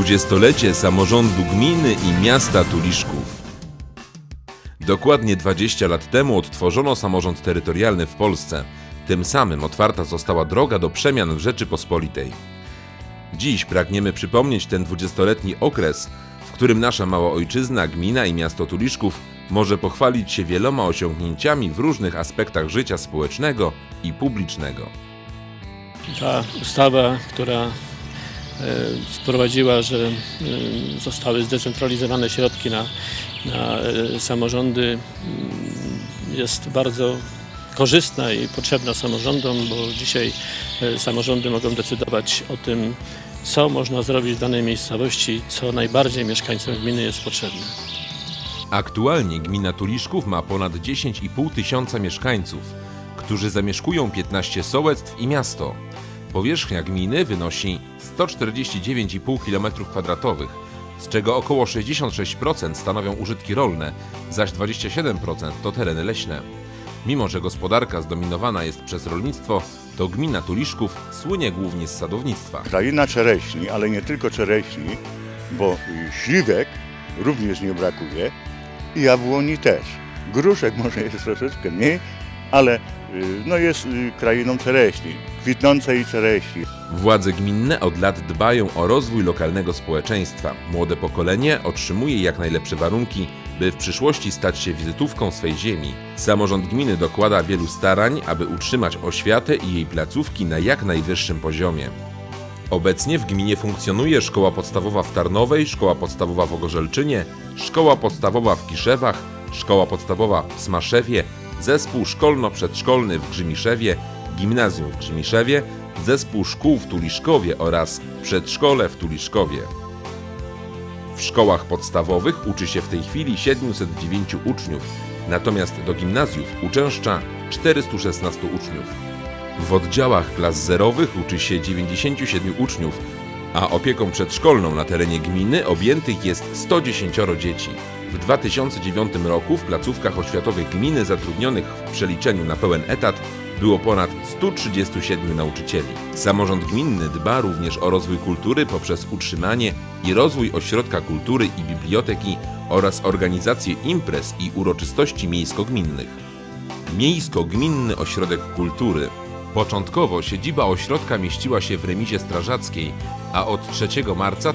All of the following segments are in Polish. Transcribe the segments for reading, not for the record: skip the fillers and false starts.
Dwudziestolecie samorządu gminy i miasta Tuliszków. Dokładnie 20 lat temu odtworzono samorząd terytorialny w Polsce. Tym samym otwarta została droga do przemian w Rzeczypospolitej. Dziś pragniemy przypomnieć ten 20-letni okres, w którym nasza mała ojczyzna, gmina i miasto Tuliszków może pochwalić się wieloma osiągnięciami w różnych aspektach życia społecznego i publicznego. Ta ustawa, która wprowadziła, że zostały zdecentralizowane środki na samorządy, jest bardzo korzystna i potrzebna samorządom, bo dzisiaj samorządy mogą decydować o tym, co można zrobić w danej miejscowości, co najbardziej mieszkańcom gminy jest potrzebne. Aktualnie gmina Tuliszków ma ponad 10,5 tysiąca mieszkańców, którzy zamieszkują 15 sołectw i miasto. Powierzchnia gminy wynosi 149,5 km², z czego około 66% stanowią użytki rolne, zaś 27% to tereny leśne. Mimo że gospodarka zdominowana jest przez rolnictwo, to gmina Tuliszków słynie głównie z sadownictwa. Kraina czereśni, ale nie tylko czereśni, bo śliwek również nie brakuje i jabłoni też. Gruszek może jest troszeczkę mniej, ale jest krainą czereśni, kwitnącej czereśni. Władze gminne od lat dbają o rozwój lokalnego społeczeństwa. Młode pokolenie otrzymuje jak najlepsze warunki, by w przyszłości stać się wizytówką swej ziemi. Samorząd gminy dokłada wielu starań, aby utrzymać oświatę i jej placówki na jak najwyższym poziomie. Obecnie w gminie funkcjonuje szkoła podstawowa w Tarnowej, szkoła podstawowa w Ogorzelczynie, szkoła podstawowa w Kiszewach, szkoła podstawowa w Smaszewie, zespół szkolno-przedszkolny w Grzymiszewie, gimnazjum w Grzymiszewie, zespół szkół w Tuliszkowie oraz przedszkole w Tuliszkowie. W szkołach podstawowych uczy się w tej chwili 709 uczniów, natomiast do gimnazjów uczęszcza 416 uczniów. W oddziałach klas zerowych uczy się 97 uczniów, a opieką przedszkolną na terenie gminy objętych jest 110 dzieci. W 2009 roku w placówkach oświatowych gminy zatrudnionych w przeliczeniu na pełen etat było ponad 137 nauczycieli. Samorząd gminny dba również o rozwój kultury poprzez utrzymanie i rozwój ośrodka kultury i biblioteki oraz organizację imprez i uroczystości miejsko-gminnych. Miejsko-Gminny Ośrodek Kultury. Początkowo siedziba ośrodka mieściła się w remizie strażackiej, a od 3 marca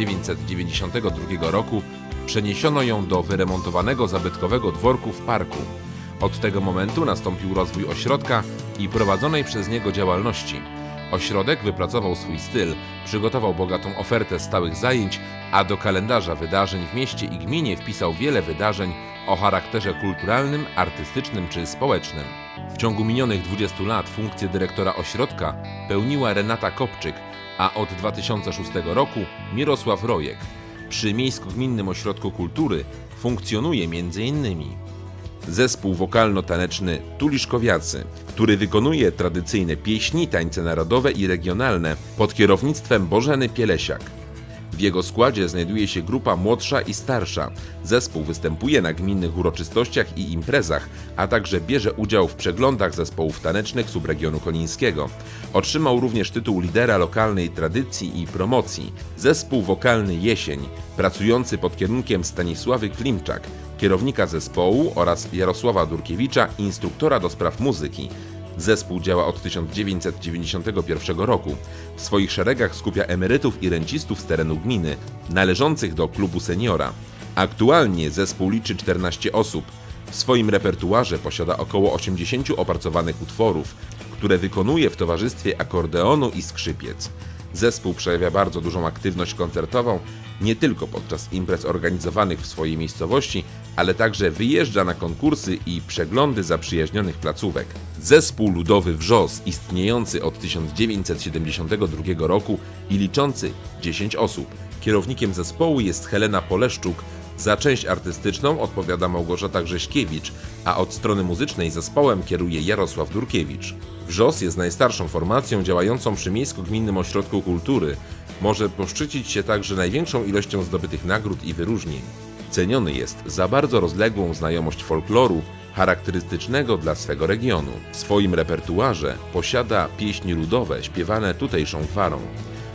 1992 roku przeniesiono ją do wyremontowanego zabytkowego dworku w parku. Od tego momentu nastąpił rozwój ośrodka i prowadzonej przez niego działalności. Ośrodek wypracował swój styl, przygotował bogatą ofertę stałych zajęć, a do kalendarza wydarzeń w mieście i gminie wpisał wiele wydarzeń o charakterze kulturalnym, artystycznym czy społecznym. W ciągu minionych 20 lat funkcję dyrektora ośrodka pełniła Renata Kopczyk, a od 2006 roku Mirosław Rojek. Przy Miejsko-Gminnym Ośrodku Kultury funkcjonuje m.in. zespół wokalno-taneczny Tuliszkowiacy, który wykonuje tradycyjne pieśni, tańce narodowe i regionalne pod kierownictwem Bożeny Pielesiak. W jego składzie znajduje się grupa młodsza i starsza. Zespół występuje na gminnych uroczystościach i imprezach, a także bierze udział w przeglądach zespołów tanecznych subregionu konińskiego. Otrzymał również tytuł lidera lokalnej tradycji i promocji. Zespół wokalny Jesień, pracujący pod kierunkiem Stanisławy Klimczak, kierownika zespołu, oraz Jarosława Durkiewicza, instruktora do spraw muzyki. Zespół działa od 1991 roku. W swoich szeregach skupia emerytów i rencistów z terenu gminy, należących do klubu seniora. Aktualnie zespół liczy 14 osób. W swoim repertuarze posiada około 80 opracowanych utworów, które wykonuje w towarzystwie akordeonu i skrzypiec. Zespół przejawia bardzo dużą aktywność koncertową, nie tylko podczas imprez organizowanych w swojej miejscowości, ale także wyjeżdża na konkursy i przeglądy zaprzyjaźnionych placówek. Zespół ludowy Wrzos, istniejący od 1972 roku i liczący 10 osób. Kierownikiem zespołu jest Helena Poleszczuk, za część artystyczną odpowiada Małgorzata Grześkiewicz, a od strony muzycznej zespołem kieruje Jarosław Durkiewicz. Wrzos jest najstarszą formacją działającą przy Miejsko-Gminnym Ośrodku Kultury. Może poszczycić się także największą ilością zdobytych nagród i wyróżnień. Ceniony jest za bardzo rozległą znajomość folkloru, charakterystycznego dla swego regionu. W swoim repertuarze posiada pieśni ludowe śpiewane tutejszą gwarą.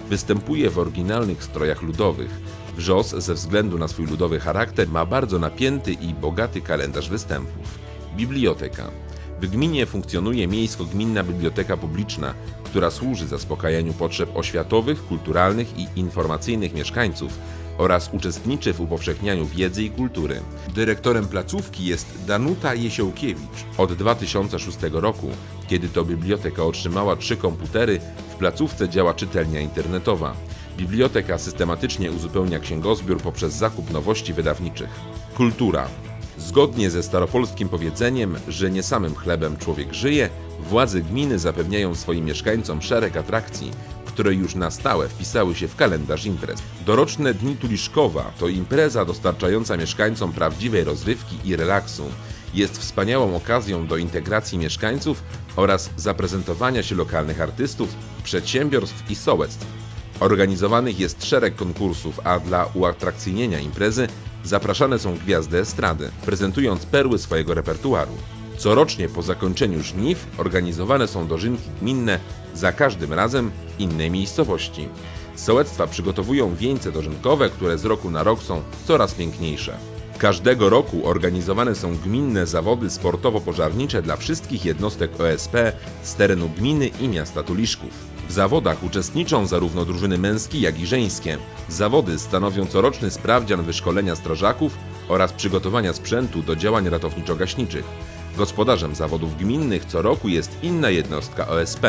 Występuje w oryginalnych strojach ludowych. Wrzos ze względu na swój ludowy charakter ma bardzo napięty i bogaty kalendarz występów. Biblioteka. W gminie funkcjonuje Miejsko-Gminna Biblioteka Publiczna, która służy zaspokajaniu potrzeb oświatowych, kulturalnych i informacyjnych mieszkańców oraz uczestniczy w upowszechnianiu wiedzy i kultury. Dyrektorem placówki jest Danuta Jesiołkiewicz. Od 2006 roku, kiedy to biblioteka otrzymała 3 komputery, w placówce działa czytelnia internetowa. Biblioteka systematycznie uzupełnia księgozbiór poprzez zakup nowości wydawniczych. Kultura. Zgodnie ze staropolskim powiedzeniem, że nie samym chlebem człowiek żyje, władze gminy zapewniają swoim mieszkańcom szereg atrakcji, które już na stałe wpisały się w kalendarz imprez. Doroczne Dni Tuliszkowa to impreza dostarczająca mieszkańcom prawdziwej rozrywki i relaksu. Jest wspaniałą okazją do integracji mieszkańców oraz zaprezentowania się lokalnych artystów, przedsiębiorstw i sołectw. Organizowanych jest szereg konkursów, a dla uatrakcyjnienia imprezy zapraszane są gwiazdy estrady, prezentując perły swojego repertuaru. Corocznie po zakończeniu żniw organizowane są dożynki gminne, za każdym razem w innej miejscowości. Sołectwa przygotowują wieńce dożynkowe, które z roku na rok są coraz piękniejsze. Każdego roku organizowane są gminne zawody sportowo-pożarnicze dla wszystkich jednostek OSP z terenu gminy i miasta Tuliszków. W zawodach uczestniczą zarówno drużyny męskie, jak i żeńskie. Zawody stanowią coroczny sprawdzian wyszkolenia strażaków oraz przygotowania sprzętu do działań ratowniczo-gaśniczych. Gospodarzem zawodów gminnych co roku jest inna jednostka OSP.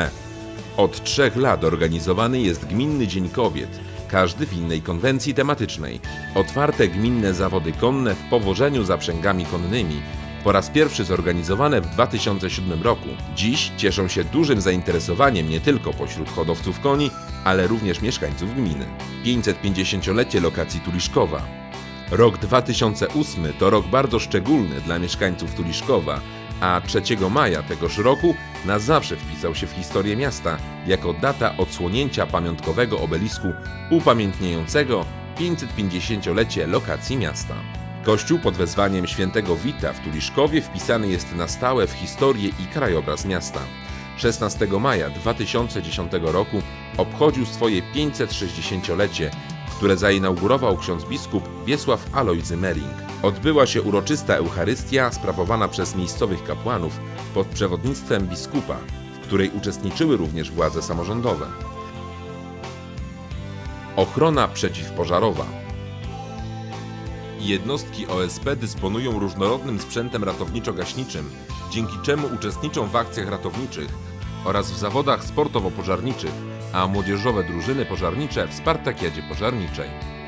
Od 3 lat organizowany jest Gminny Dzień Kobiet, każdy w innej konwencji tematycznej. Otwarte gminne zawody konne w powożeniu zaprzęgami konnymi, po raz pierwszy zorganizowane w 2007 roku. Dziś cieszą się dużym zainteresowaniem nie tylko pośród hodowców koni, ale również mieszkańców gminy. 550-lecie lokacji Tuliszkowa. Rok 2008 to rok bardzo szczególny dla mieszkańców Tuliszkowa, a 3 maja tegoż roku na zawsze wpisał się w historię miasta jako data odsłonięcia pamiątkowego obelisku upamiętniającego 550-lecie lokacji miasta. Kościół pod wezwaniem świętego Wita w Tuliszkowie wpisany jest na stałe w historię i krajobraz miasta. 16 maja 2010 roku obchodził swoje 560-lecie, które zainaugurował ksiądz biskup Wiesław Alojzy Mering. Odbyła się uroczysta Eucharystia sprawowana przez miejscowych kapłanów pod przewodnictwem biskupa, w której uczestniczyły również władze samorządowe. Ochrona przeciwpożarowa. Jednostki OSP dysponują różnorodnym sprzętem ratowniczo-gaśniczym, dzięki czemu uczestniczą w akcjach ratowniczych oraz w zawodach sportowo-pożarniczych, a młodzieżowe drużyny pożarnicze w Spartakiadzie Pożarniczej.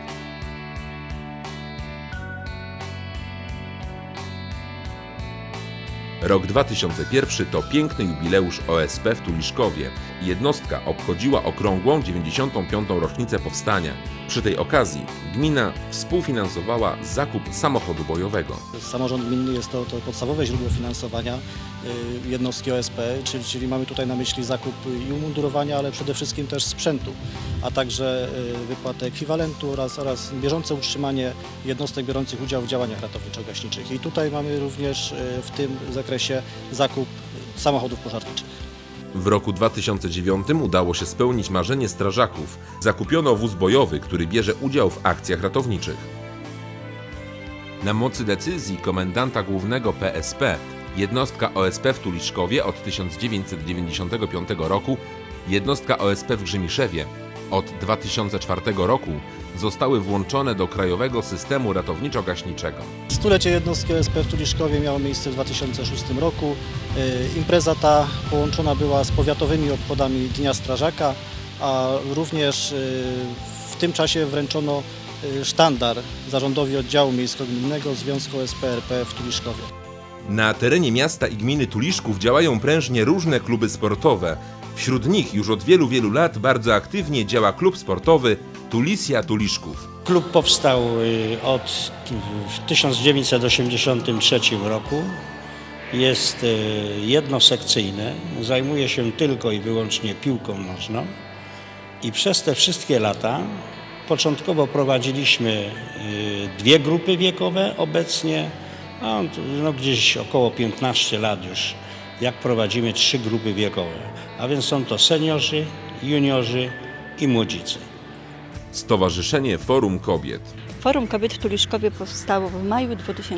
Rok 2001 to piękny jubileusz OSP w Tuliszkowie. Jednostka obchodziła okrągłą 95. rocznicę powstania. Przy tej okazji gmina współfinansowała zakup samochodu bojowego. Samorząd gminny jest to podstawowe źródło finansowania jednostki OSP, czyli mamy tutaj na myśli zakup i umundurowania, ale przede wszystkim też sprzętu, a także wypłatę ekwiwalentu oraz bieżące utrzymanie jednostek biorących udział w działaniach ratowniczo-gaśniczych. I tutaj mamy również w tym zakresie zakup samochodów pożarniczych. W roku 2009 udało się spełnić marzenie strażaków. Zakupiono wóz bojowy, który bierze udział w akcjach ratowniczych. Na mocy decyzji komendanta głównego PSP jednostka OSP w Tuliszkowie od 1995 roku, jednostka OSP w Grzymiszewie od 2004 roku zostały włączone do krajowego systemu ratowniczo-gaśniczego. Stulecie jednostki OSP w Tuliszkowie miało miejsce w 2006 roku. Impreza ta połączona była z powiatowymi obchodami Dnia Strażaka, a również w tym czasie wręczono sztandar zarządowi oddziału miejsko-gminnego Związku OSP RP w Tuliszkowie. Na terenie miasta i gminy Tuliszków działają prężnie różne kluby sportowe. Wśród nich już od wielu lat bardzo aktywnie działa klub sportowy Tulisja Tuliszków. Klub powstał w 1983 roku. Jest jednosekcyjny, zajmuje się tylko i wyłącznie piłką nożną i przez te wszystkie lata początkowo prowadziliśmy 2 grupy wiekowe, obecnie gdzieś około 15 lat już jak prowadzimy 3 grupy wiekowe, a więc są to seniorzy, juniorzy i Młodzice. Stowarzyszenie Forum Kobiet. Forum Kobiet w Tuliszkowie powstało w maju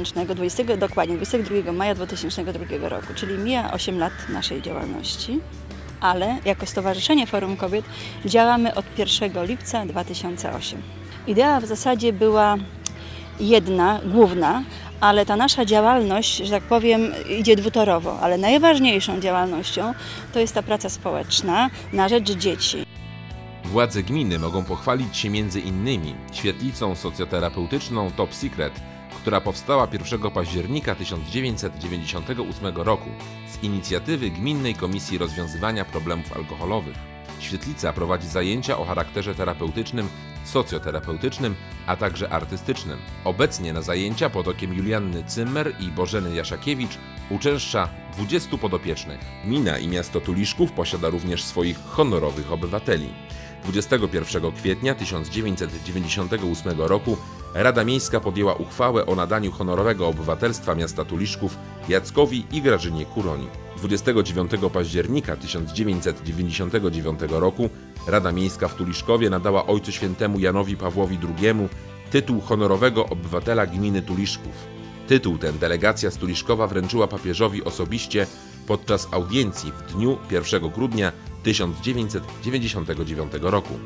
22 maja 2002 roku, czyli mija 8 lat naszej działalności, ale jako Stowarzyszenie Forum Kobiet działamy od 1 lipca 2008. Idea w zasadzie była jedna, główna, ale ta nasza działalność, że tak powiem, idzie dwutorowo, ale najważniejszą działalnością to jest ta praca społeczna na rzecz dzieci. Władze gminy mogą pochwalić się między innymi świetlicą socjoterapeutyczną Top Secret, która powstała 1 października 1998 roku z inicjatywy Gminnej Komisji Rozwiązywania Problemów Alkoholowych. Świetlica prowadzi zajęcia o charakterze terapeutycznym, socjoterapeutycznym, a także artystycznym. Obecnie na zajęcia pod okiem Julianny Cymmer i Bożeny Jaszakiewicz uczęszcza 20 podopiecznych. Gmina i miasto Tuliszków posiada również swoich honorowych obywateli. 21 kwietnia 1998 roku Rada Miejska podjęła uchwałę o nadaniu honorowego obywatelstwa miasta Tuliszków Jackowi i Grażynie Kuroni. 29 października 1999 roku Rada Miejska w Tuliszkowie nadała Ojcu Świętemu Janowi Pawłowi II tytuł honorowego obywatela gminy Tuliszków. Tytuł ten delegacja z Tuliszkowa wręczyła papieżowi osobiście podczas audiencji w dniu 1 grudnia 1999 roku.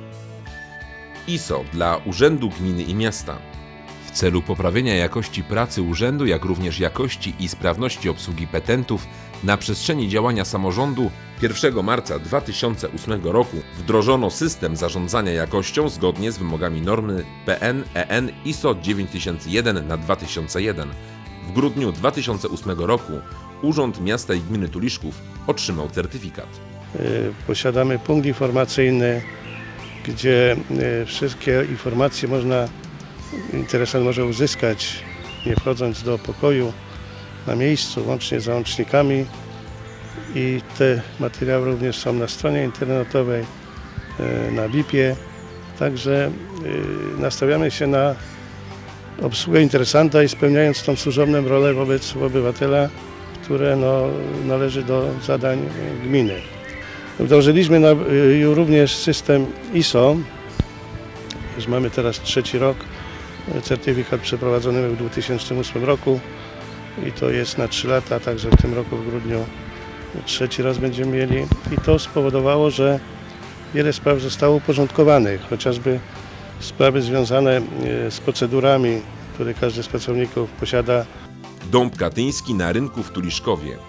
ISO dla Urzędu Gminy i Miasta. W celu poprawienia jakości pracy urzędu, jak również jakości i sprawności obsługi petentów na przestrzeni działania samorządu 1 marca 2008 roku wdrożono system zarządzania jakością zgodnie z wymogami normy PN-EN ISO 9001/2001. W grudniu 2008 roku Urząd Miasta i Gminy Tuliszków otrzymał certyfikat. Posiadamy punkt informacyjny, gdzie wszystkie informacje interesant może uzyskać, nie wchodząc do pokoju, na miejscu, łącznie z załącznikami, i te materiały również są na stronie internetowej, na BIP-ie, także nastawiamy się na obsługę interesanta i spełniając tą służebną rolę wobec obywatela, które należy do zadań gminy. Wdrożyliśmy również system ISO, już mamy teraz 3. rok, certyfikat przeprowadzony w 2008 roku i to jest na 3 lata, także w tym roku w grudniu 3. raz będziemy mieli, i to spowodowało, że wiele spraw zostało uporządkowanych, chociażby sprawy związane z procedurami, które każdy z pracowników posiada. Dąb Katyński na rynku w Tuliszkowie.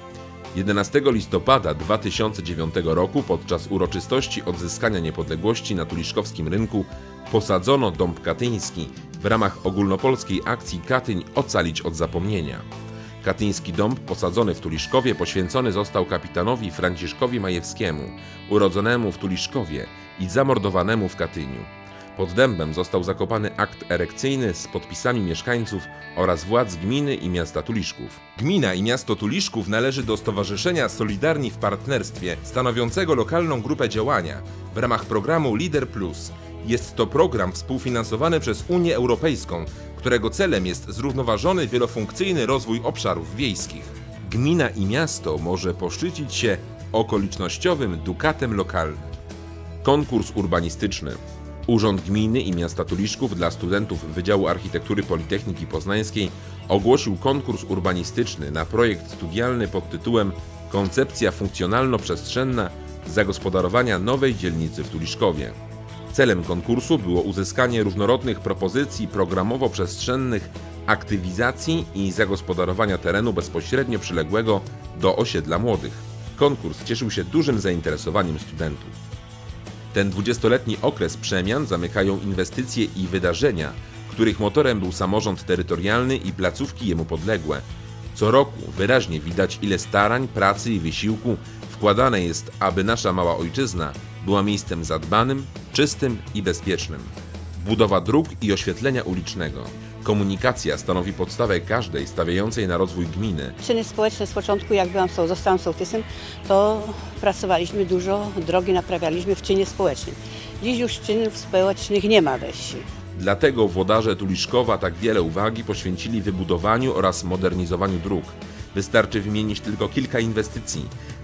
11 listopada 2009 roku podczas uroczystości odzyskania niepodległości na tuliszkowskim rynku posadzono dąb katyński w ramach ogólnopolskiej akcji Katyń ocalić od zapomnienia. Katyński dąb posadzony w Tuliszkowie poświęcony został kapitanowi Franciszkowi Majewskiemu, urodzonemu w Tuliszkowie i zamordowanemu w Katyniu. Pod dębem został zakopany akt erekcyjny z podpisami mieszkańców oraz władz gminy i miasta Tuliszków. Gmina i miasto Tuliszków należy do Stowarzyszenia Solidarni w Partnerstwie, stanowiącego lokalną grupę działania w ramach programu Lider Plus. Jest to program współfinansowany przez Unię Europejską, którego celem jest zrównoważony, wielofunkcyjny rozwój obszarów wiejskich. Gmina i miasto może poszczycić się okolicznościowym dukatem lokalnym. Konkurs urbanistyczny. Urząd Gminy i Miasta Tuliszków dla studentów Wydziału Architektury Politechniki Poznańskiej ogłosił konkurs urbanistyczny na projekt studialny pod tytułem Koncepcja funkcjonalno-przestrzenna zagospodarowania nowej dzielnicy w Tuliszkowie. Celem konkursu było uzyskanie różnorodnych propozycji programowo-przestrzennych aktywizacji i zagospodarowania terenu bezpośrednio przyległego do osiedla młodych. Konkurs cieszył się dużym zainteresowaniem studentów. Ten 20-letni okres przemian zamykają inwestycje i wydarzenia, których motorem był samorząd terytorialny i placówki jemu podległe. Co roku wyraźnie widać, ile starań, pracy i wysiłku wkładane jest, aby nasza mała ojczyzna była miejscem zadbanym, czystym i bezpiecznym. Budowa dróg i oświetlenia ulicznego. Komunikacja stanowi podstawę każdej stawiającej na rozwój gminy. Czyny społeczne z początku, jak zostałam sołtysem, to pracowaliśmy dużo, drogi naprawialiśmy w czynie społecznym. Dziś już czynów społecznych nie ma we wsi. Dlatego włodarze Tuliszkowa tak wiele uwagi poświęcili wybudowaniu oraz modernizowaniu dróg. Wystarczy wymienić tylko kilka inwestycji.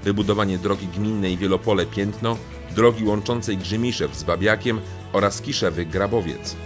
wybudowanie drogi gminnej Wielopole-Piętno, drogi łączącej Grzymiszew z Babiakiem oraz Kiszewy-Grabowiec.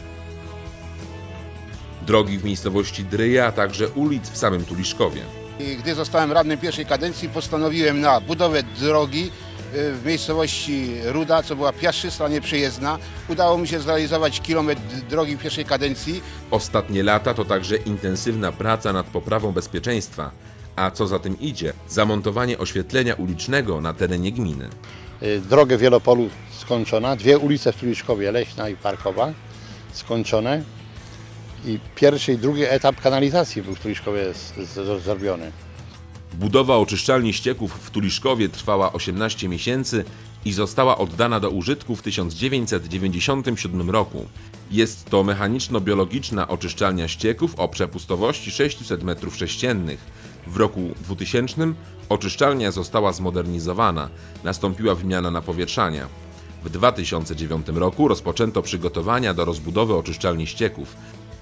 Drogi w miejscowości Dryja, a także ulic w samym Tuliszkowie. Gdy zostałem radnym pierwszej kadencji, postanowiłem na budowę drogi w miejscowości Ruda, co była piaszczysta, nieprzejezdna. Udało mi się zrealizować kilometr drogi w pierwszej kadencji. Ostatnie lata to także intensywna praca nad poprawą bezpieczeństwa, a co za tym idzie, zamontowanie oświetlenia ulicznego na terenie gminy. Drogę w Wielopolu skończona, 2 ulice w Tuliszkowie, Leśna i Parkowa, skończone. I pierwszy i drugi etap kanalizacji był w Tuliszkowie zrobiony. Budowa oczyszczalni ścieków w Tuliszkowie trwała 18 miesięcy i została oddana do użytku w 1997 roku. Jest to mechaniczno-biologiczna oczyszczalnia ścieków o przepustowości 600 m3. W roku 2000 oczyszczalnia została zmodernizowana, nastąpiła wymiana napowietrzania. W 2009 roku rozpoczęto przygotowania do rozbudowy oczyszczalni ścieków.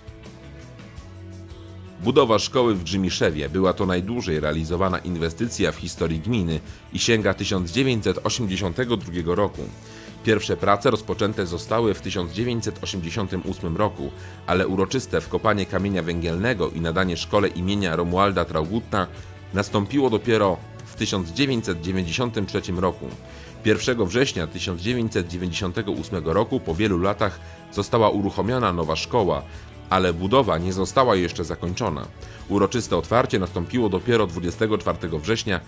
Budowa szkoły w Grzymiszewie była to najdłużej realizowana inwestycja w historii gminy i sięga 1982 roku. Pierwsze prace rozpoczęte zostały w 1988 roku, ale uroczyste wkopanie kamienia węgielnego i nadanie szkole imienia Romualda Traugutta nastąpiło dopiero w 1993 roku. 1 września 1998 roku po wielu latach została uruchomiona nowa szkoła, ale budowa nie została jeszcze zakończona. Uroczyste otwarcie nastąpiło dopiero 24 września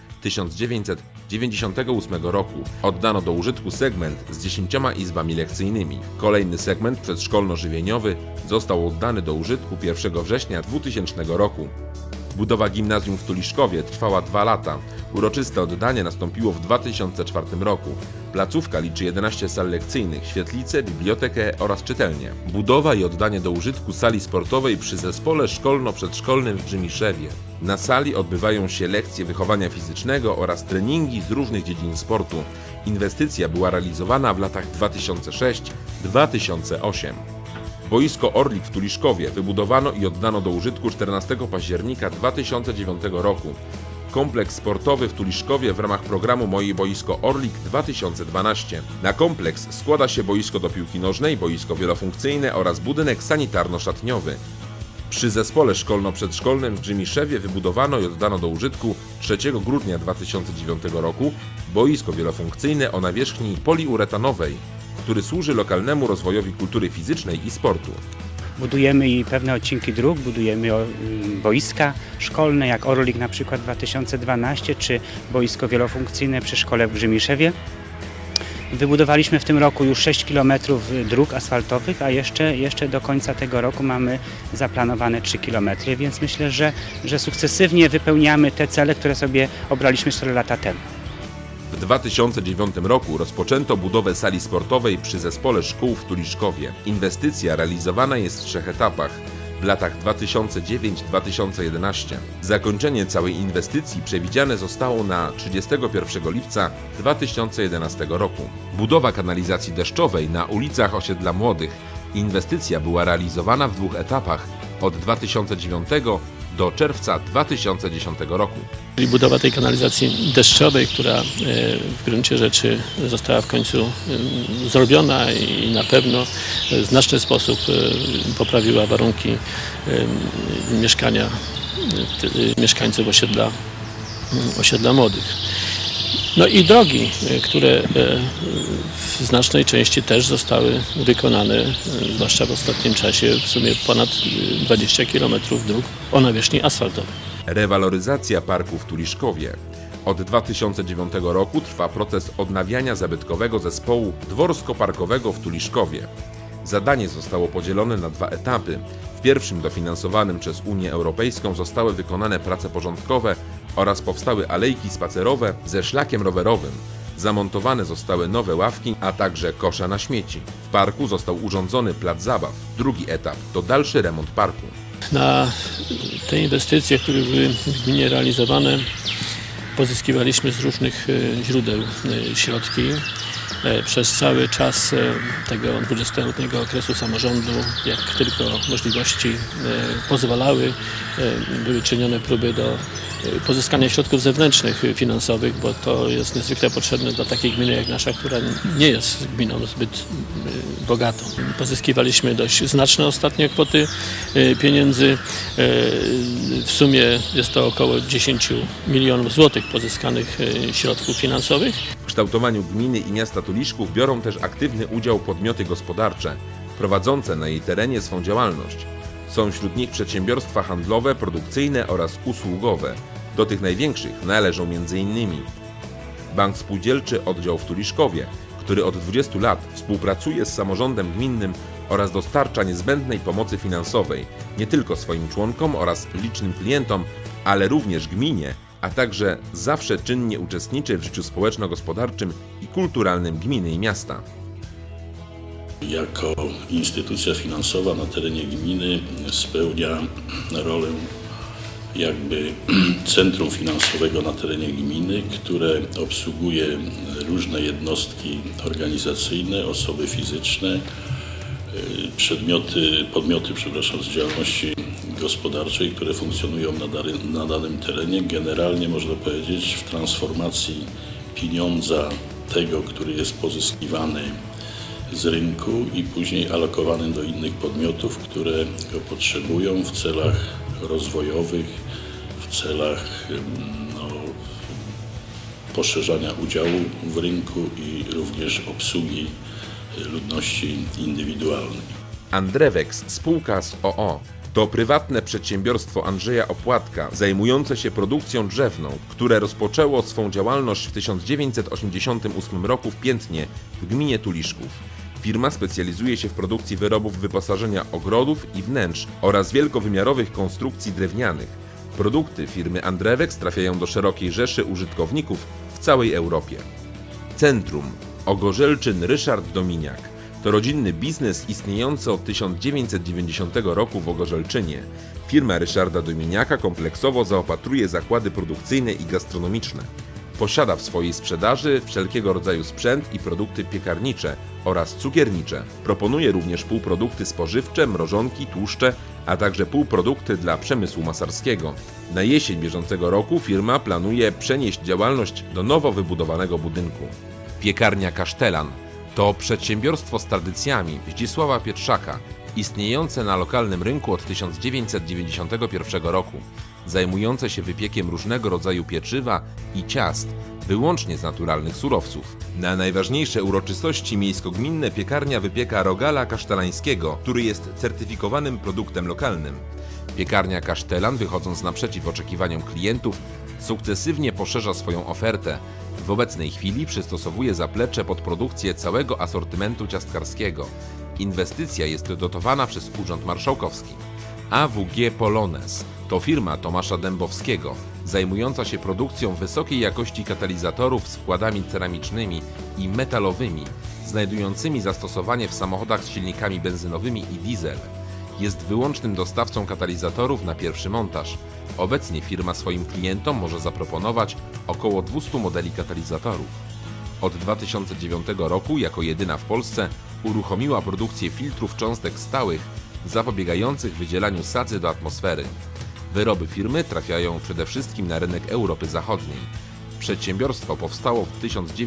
1998 roku. Oddano do użytku segment z 10 izbami lekcyjnymi. Kolejny segment przedszkolno-żywieniowy został oddany do użytku 1 września 2000 roku. Budowa gimnazjum w Tuliszkowie trwała 2 lata. Uroczyste oddanie nastąpiło w 2004 roku. Placówka liczy 11 sal lekcyjnych, świetlicę, bibliotekę oraz czytelnię. Budowa i oddanie do użytku sali sportowej przy zespole szkolno-przedszkolnym w Grzymiszewie. Na sali odbywają się lekcje wychowania fizycznego oraz treningi z różnych dziedzin sportu. Inwestycja była realizowana w latach 2006-2008. Boisko Orlik w Tuliszkowie wybudowano i oddano do użytku 14 października 2009 roku. Kompleks sportowy w Tuliszkowie w ramach programu Moje Boisko Orlik 2012. Na kompleks składa się boisko do piłki nożnej, boisko wielofunkcyjne oraz budynek sanitarno-szatniowy. Przy zespole szkolno-przedszkolnym w Grzymiszewie wybudowano i oddano do użytku 3 grudnia 2009 roku boisko wielofunkcyjne o nawierzchni poliuretanowej, który służy lokalnemu rozwojowi kultury fizycznej i sportu. Budujemy i pewne odcinki dróg, budujemy boiska szkolne, jak Orlik na przykład 2012, czy boisko wielofunkcyjne przy szkole w Grzymiszewie. Wybudowaliśmy w tym roku już 6 km dróg asfaltowych, a jeszcze do końca tego roku mamy zaplanowane 3 km, więc myślę, że sukcesywnie wypełniamy te cele, które sobie obraliśmy 4 lata temu. W 2009 roku rozpoczęto budowę sali sportowej przy zespole szkół w Tuliszkowie. Inwestycja realizowana jest w 3 etapach. W latach 2009-2011. Zakończenie całej inwestycji przewidziane zostało na 31 lipca 2011 roku. Budowa kanalizacji deszczowej na ulicach Osiedla Młodych. Inwestycja była realizowana w 2 etapach od 2009 do czerwca 2010 roku. Czyli budowa tej kanalizacji deszczowej, która w gruncie rzeczy została w końcu zrobiona i na pewno w znaczny sposób poprawiła warunki mieszkania mieszkańców osiedla Młodych. No i drogi, które w znacznej części też zostały wykonane, zwłaszcza w ostatnim czasie, w sumie ponad 20 km dróg o nawierzchni asfaltowej. Rewaloryzacja parku w Tuliszkowie. Od 2009 roku trwa proces odnawiania zabytkowego zespołu dworsko-parkowego w Tuliszkowie. Zadanie zostało podzielone na 2 etapy. W pierwszym, dofinansowanym przez Unię Europejską, zostały wykonane prace porządkowe oraz powstały alejki spacerowe ze szlakiem rowerowym. Zamontowane zostały nowe ławki, a także kosza na śmieci. W parku został urządzony plac zabaw. Drugi etap to dalszy remont parku. Na te inwestycje, które były w gminie realizowane, pozyskiwaliśmy z różnych źródeł środki. Przez cały czas tego 20-letniego okresu samorządu, jak tylko możliwości pozwalały, były czynione próby do pozyskania środków zewnętrznych finansowych, bo to jest niezwykle potrzebne dla takiej gminy jak nasza, która nie jest gminą zbyt bogatą. Pozyskiwaliśmy dość znaczne ostatnio kwoty pieniędzy. W sumie jest to około 10 milionów złotych pozyskanych środków finansowych. W kształtowaniu gminy i miasta Tuliszków biorą też aktywny udział podmioty gospodarcze, prowadzące na jej terenie swą działalność. Są wśród nich przedsiębiorstwa handlowe, produkcyjne oraz usługowe. Do tych największych należą m.in. Bank Spółdzielczy Oddział w Tuliszkowie, który od 20 lat współpracuje z samorządem gminnym oraz dostarcza niezbędnej pomocy finansowej nie tylko swoim członkom oraz licznym klientom, ale również gminie, a także zawsze czynnie uczestniczy w życiu społeczno-gospodarczym i kulturalnym gminy i miasta. Jako instytucja finansowa na terenie gminy spełnia rolę jakby centrum finansowego na terenie gminy, które obsługuje różne jednostki organizacyjne, osoby fizyczne, podmioty z działalności gospodarczej, które funkcjonują na danym terenie. Generalnie można powiedzieć w transformacji pieniądza tego, który jest pozyskiwany z rynku i później alokowany do innych podmiotów, które go potrzebują w celach rozwojowych, w celach poszerzania udziału w rynku i również obsługi ludności indywidualnej. Andrewex, spółka z o.o. to prywatne przedsiębiorstwo Andrzeja Opłatka zajmujące się produkcją drzewną, które rozpoczęło swą działalność w 1988 roku w Piętnie w gminie Tuliszków. Firma specjalizuje się w produkcji wyrobów wyposażenia ogrodów i wnętrz oraz wielkowymiarowych konstrukcji drewnianych. Produkty firmy Andrewex trafiają do szerokiej rzeszy użytkowników w całej Europie. Centrum Ogorzelczyn Ryszard Dominiak to rodzinny biznes istniejący od 1990 roku w Ogorzelczynie. Firma Ryszarda Dominiaka kompleksowo zaopatruje zakłady produkcyjne i gastronomiczne. Posiada w swojej sprzedaży wszelkiego rodzaju sprzęt i produkty piekarnicze oraz cukiernicze. Proponuje również półprodukty spożywcze, mrożonki, tłuszcze, a także półprodukty dla przemysłu masarskiego. Na jesień bieżącego roku firma planuje przenieść działalność do nowo wybudowanego budynku. Piekarnia Kasztelan to przedsiębiorstwo z tradycjami Zdzisława Pietrzaka, istniejące na lokalnym rynku od 1991 roku, zajmujące się wypiekiem różnego rodzaju pieczywa i ciast, wyłącznie z naturalnych surowców. Na najważniejsze uroczystości miejsko-gminne piekarnia wypieka rogala kasztelańskiego, który jest certyfikowanym produktem lokalnym. Piekarnia Kasztelan, wychodząc naprzeciw oczekiwaniom klientów, sukcesywnie poszerza swoją ofertę. W obecnej chwili przystosowuje zaplecze pod produkcję całego asortymentu ciastkarskiego. Inwestycja jest dotowana przez Urząd Marszałkowski. AWG Polones to firma Tomasza Dębowskiego, zajmująca się produkcją wysokiej jakości katalizatorów z wkładami ceramicznymi i metalowymi, znajdującymi zastosowanie w samochodach z silnikami benzynowymi i diesel. Jest wyłącznym dostawcą katalizatorów na pierwszy montaż. Obecnie firma swoim klientom może zaproponować około 200 modeli katalizatorów. Od 2009 roku jako jedyna w Polsce uruchomiła produkcję filtrów cząstek stałych zapobiegających wydzielaniu sadzy do atmosfery. Wyroby firmy trafiają przede wszystkim na rynek Europy Zachodniej. Przedsiębiorstwo powstało w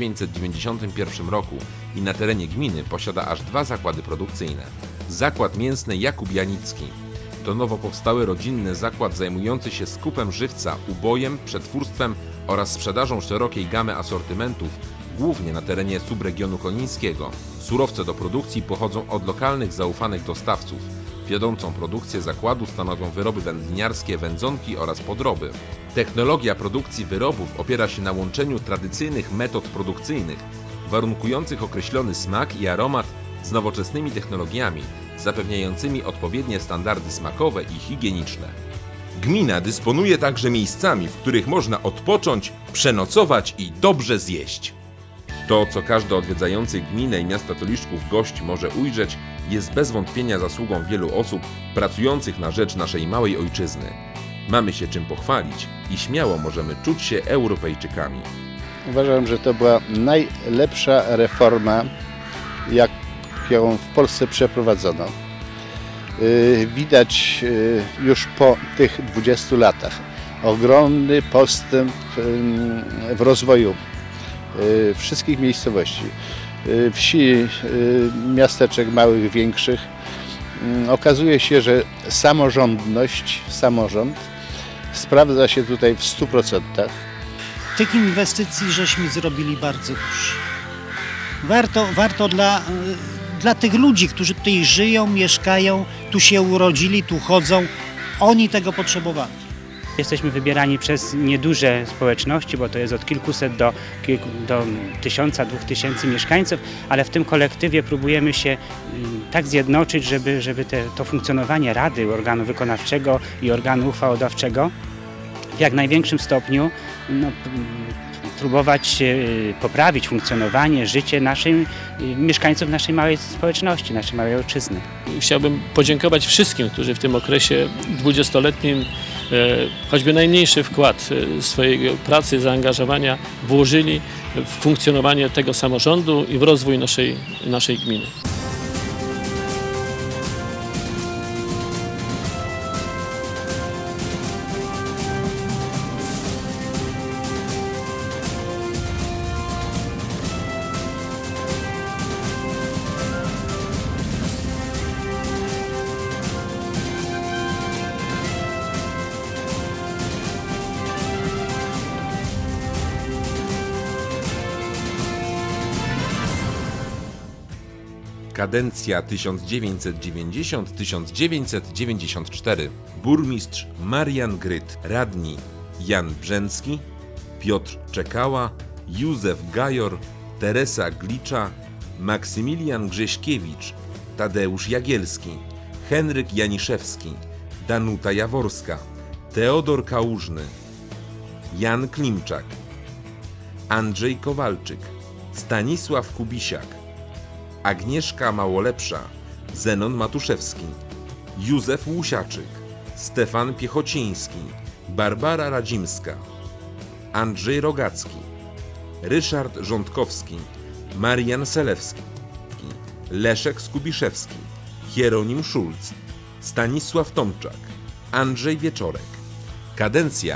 1991 roku i na terenie gminy posiada aż 2 zakłady produkcyjne. Zakład mięsny Jakub Janicki to nowo powstały rodzinny zakład zajmujący się skupem żywca, ubojem, przetwórstwem oraz sprzedażą szerokiej gamy asortymentów, głównie na terenie subregionu konińskiego. Surowce do produkcji pochodzą od lokalnych, zaufanych dostawców. Wiodącą produkcję zakładu stanowią wyroby wędliniarskie, wędzonki oraz podroby. Technologia produkcji wyrobów opiera się na łączeniu tradycyjnych metod produkcyjnych, warunkujących określony smak i aromat z nowoczesnymi technologiami, zapewniającymi odpowiednie standardy smakowe i higieniczne. Gmina dysponuje także miejscami, w których można odpocząć, przenocować i dobrze zjeść. To, co każdy odwiedzający gminę i miasta Tuliszków gość może ujrzeć, jest bez wątpienia zasługą wielu osób pracujących na rzecz naszej małej ojczyzny. Mamy się czym pochwalić i śmiało możemy czuć się Europejczykami. Uważam, że to była najlepsza reforma, jaką w Polsce przeprowadzono. Widać już po tych 20 latach, ogromny postęp w rozwoju wszystkich miejscowości, wsi, miasteczek małych, większych. Okazuje się, że samorząd sprawdza się tutaj w 100%. Tych inwestycji żeśmy zrobili bardzo dużo. Warto dla tych ludzi, którzy tutaj żyją, mieszkają, tu się urodzili, tu chodzą, oni tego potrzebowali. Jesteśmy wybierani przez nieduże społeczności, bo to jest od kilkuset do 1000–2000 mieszkańców, ale w tym kolektywie próbujemy się tak zjednoczyć, żeby to funkcjonowanie Rady, organu wykonawczego i organu uchwałodawczego w jak największym stopniu próbować poprawić funkcjonowanie, życie mieszkańców naszej małej społeczności, naszej małej ojczyzny. Chciałbym podziękować wszystkim, którzy w tym okresie 20-letnim choćby najmniejszy wkład swojej pracy, zaangażowania włożyli w funkcjonowanie tego samorządu i w rozwój naszej gminy. Kadencja 1990–1994. Burmistrz Marian Gryt. Radni Jan Brzęcki, Piotr Czekała, Józef Gajor, Teresa Glicza, Maksymilian Grześkiewicz, Tadeusz Jagielski, Henryk Janiszewski, Danuta Jaworska, Teodor Kałużny, Jan Klimczak, Andrzej Kowalczyk, Stanisław Kubisiak, Agnieszka Małolepsza, Zenon Matuszewski, Józef Łusiaczyk, Stefan Piechociński, Barbara Radzimska, Andrzej Rogacki, Ryszard Rządkowski, Marian Selewski, Leszek Skubiszewski, Hieronim Szulc, Stanisław Tomczak, Andrzej Wieczorek. Kadencja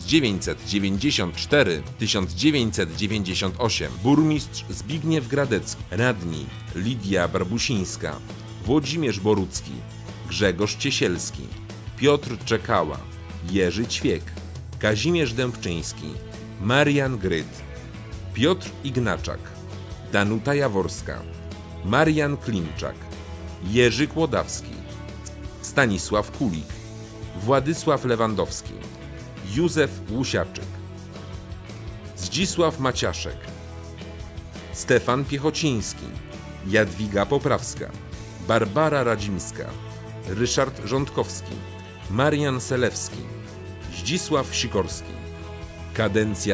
1994–1998. Burmistrz Zbigniew Gradecki. Radni Lidia Barbusińska, Włodzimierz Borucki, Grzegorz Ciesielski, Piotr Czekała, Jerzy Ćwiek, Kazimierz Dębczyński, Marian Gryt, Piotr Ignaczak, Danuta Jaworska, Marian Klimczak, Jerzy Kłodawski, Stanisław Kulik, Władysław Lewandowski, Józef Łusiaczyk, Zdzisław Maciaszek, Stefan Piechociński, Jadwiga Poprawska, Barbara Radzimska, Ryszard Rządkowski, Marian Selewski, Zdzisław Sikorski. Kadencja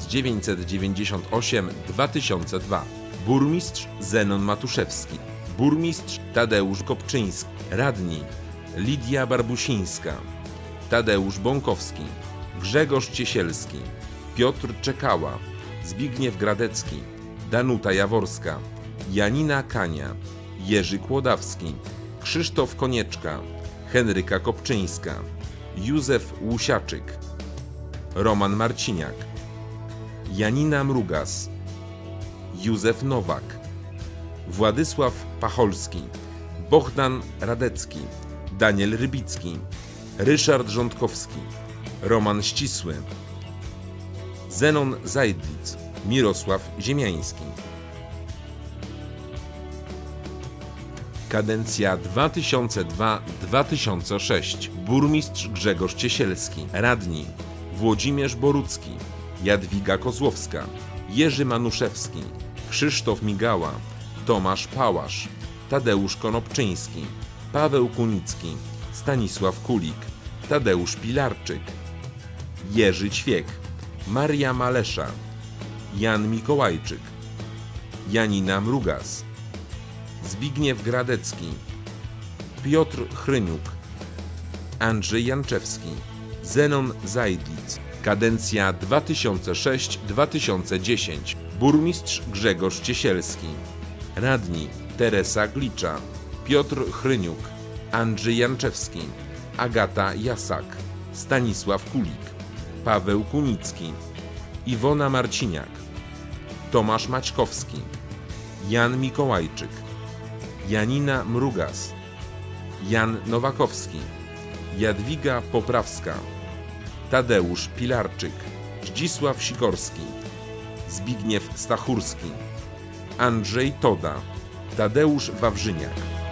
1998–2002. Burmistrz Zenon Matuszewski, Burmistrz Tadeusz Kopczyński, Radni Lidia Barbusińska, Tadeusz Bąkowski, Grzegorz Ciesielski, Piotr Czekała, Zbigniew Gradecki, Danuta Jaworska, Janina Kania, Jerzy Kłodawski, Krzysztof Konieczka, Henryka Kopczyńska, Józef Łusiaczyk, Roman Marciniak, Janina Mrugas, Józef Nowak, Władysław Pacholski, Bohdan Radecki, Daniel Rybicki, Ryszard Rządkowski, Roman Ścisły, Zenon Zajdlic, Mirosław Ziemiański. Kadencja 2002–2006. Burmistrz Grzegorz Ciesielski. Radni Włodzimierz Borucki, Jadwiga Kozłowska, Jerzy Manuszewski, Krzysztof Migała, Tomasz Pałasz, Tadeusz Konopczyński, Paweł Kunicki, Stanisław Kulik, Tadeusz Pilarczyk, Jerzy Ćwiek, Maria Malesza, Jan Mikołajczyk, Janina Mrugas, Zbigniew Gradecki, Piotr Chryniuk, Andrzej Janczewski, Zenon Zajdlic. Kadencja 2006–2010. Burmistrz Grzegorz Ciesielski. Radni Teresa Glicza, Piotr Chryniuk, Andrzej Janczewski, Agata Jasak, Stanisław Kulik, Paweł Kunicki, Iwona Marciniak, Tomasz Maćkowski, Jan Mikołajczyk, Janina Mrugas, Jan Nowakowski, Jadwiga Poprawska, Tadeusz Pilarczyk, Zdzisław Sikorski, Zbigniew Stachurski, Andrzej Toda, Tadeusz Wawrzyniak.